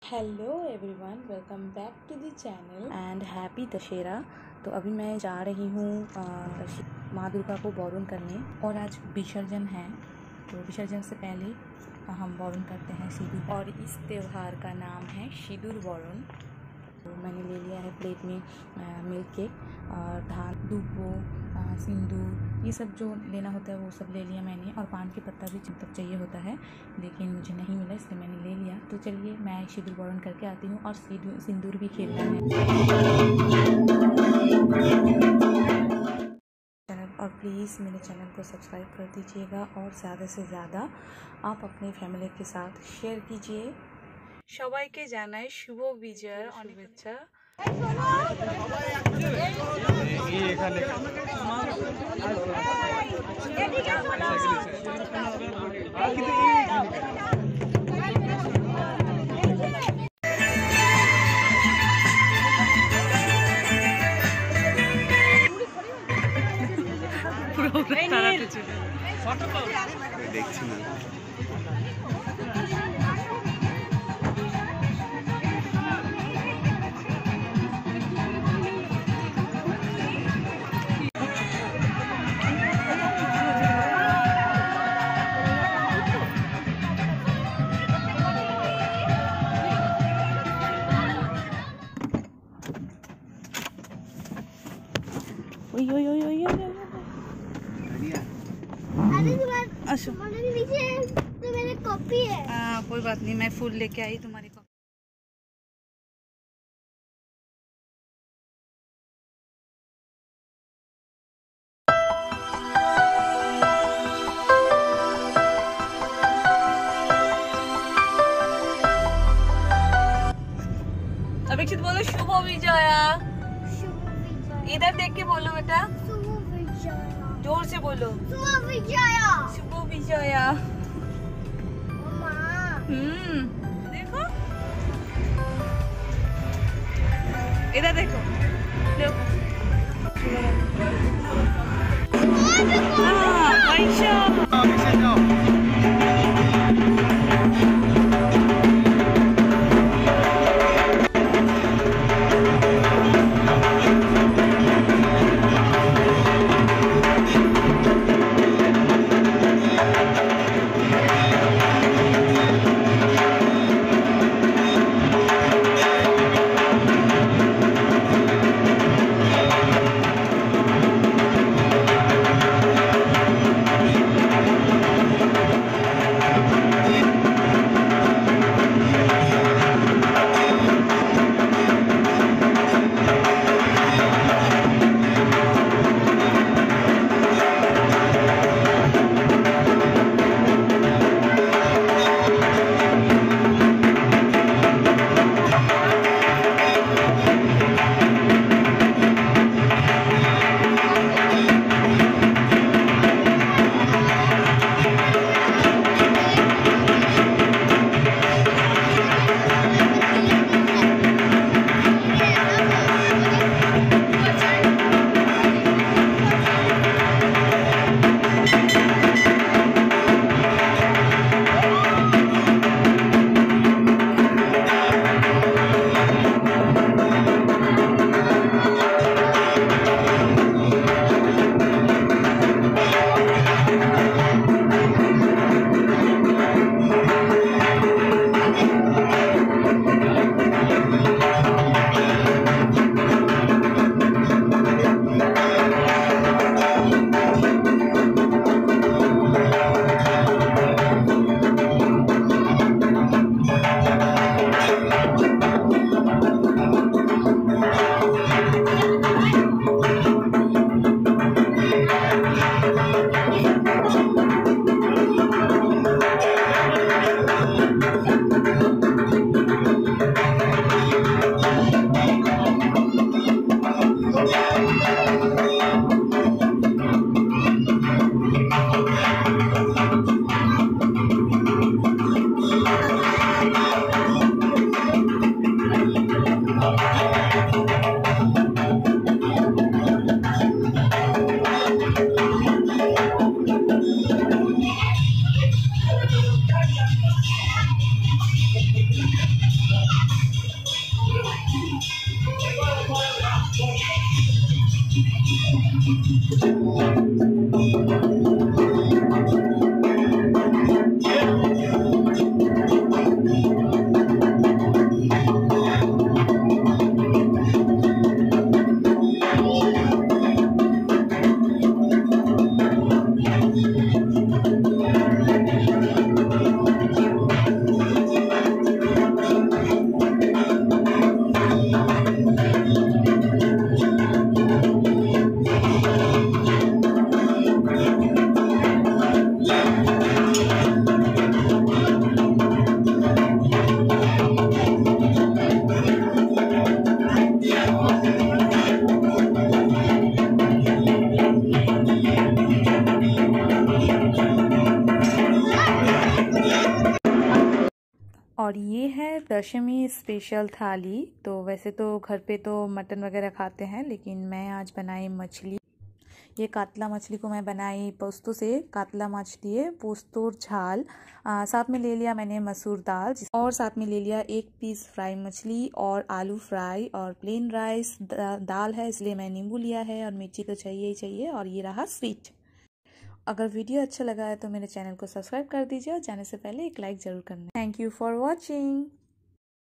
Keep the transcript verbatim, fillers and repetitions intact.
Hello everyone, welcome back to the channel and happy Dussehra. तो अभी मैं जा रही हूँ माँ दुर्गा को बौरुन करने और आज विसर्जन है। तो विसर्जन से पहले हम बौरुन करते हैं सिंदूर, और इस त्यौहार का नाम है सिंदूर बौरुन। तो मैंने ले लिया है प्लेट में मिल्क केक और धान दूबो सिंदूर, ये सब जो लेना होता है वो सब ले लिया मैंने, और पान के पत्ता भी तब चाहिए होता है, लेकिन मुझे नहीं मिला इसलिए मैंने ले लिया। तो चलिए मैं सिंदूर बौरुन करके आती हूँ, और सिंदूर भी खेलना है। चैनल और प्लीज़ मेरे चैनल को सब्सक्राइब कर दीजिएगा, और ज़्यादा से ज़्यादा आप अपने फैमिली के साथ शेयर कीजिए। সবাইকে জানাই শুভ বিজয়ের শুভেচ্ছা। দেখছি না। ओय ओय ओय ओय ओय अच्छा, तो मेरी कॉपी है। आ, कोई बात नहीं, मैं फूल लेके आई तुम्हारी कॉपी। अपेक्षित बोलो शुभ विजया। इधर देख के बोलो बेटा, जोर से बोलो शुभ विजया। शुभ विजया। हम्म देखो, इधर देखो, देखो। हाँ, वैशा। और ये है दशमी स्पेशल थाली। तो वैसे तो घर पे तो मटन वगैरह खाते हैं, लेकिन मैं आज बनाई मछली। ये कातला मछली को मैं बनाई पोस्तों से, कातला माछ दिए पोस्तों झाल। आ, साथ में ले लिया मैंने मसूर दाल, और साथ में ले लिया एक पीस फ्राई मछली और आलू फ्राई और प्लेन राइस। दा, दाल है इसलिए मैं नींबू लिया है, और मिर्ची तो चाहिए ही चाहिए। और ये रहा स्वीट। अगर वीडियो अच्छा लगा है तो मेरे चैनल को सब्सक्राइब कर दीजिए, और जाने से पहले एक लाइक ज़रूर करना। Thank you for watching.